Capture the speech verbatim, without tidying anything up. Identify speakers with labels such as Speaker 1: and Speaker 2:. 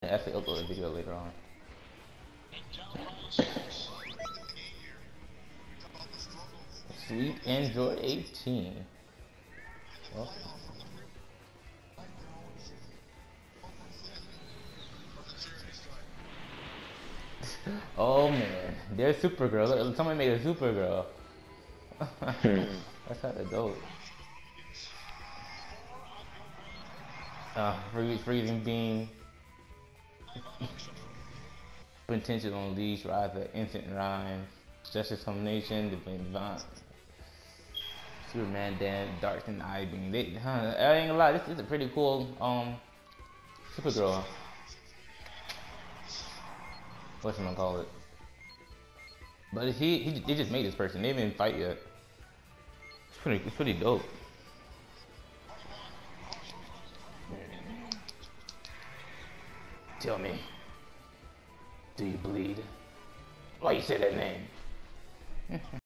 Speaker 1: I have to upload a video later on. Sweet Android eighteen. Well. Oh man, there's Supergirl. Someone made a Supergirl. That's how it goes. Uh, freezing beam. Intention on leash, rise of instant rhyme. Justice combination, divine. Superman, Dan, Dark and Eye Beam. They, huh, I ain't gonna lie, this is a pretty cool um Supergirl. What's gonna call it? But he, he they just made this person. They didn't even fight yet. It's pretty it's pretty dope. Tell me, do you bleed? Why you say that name?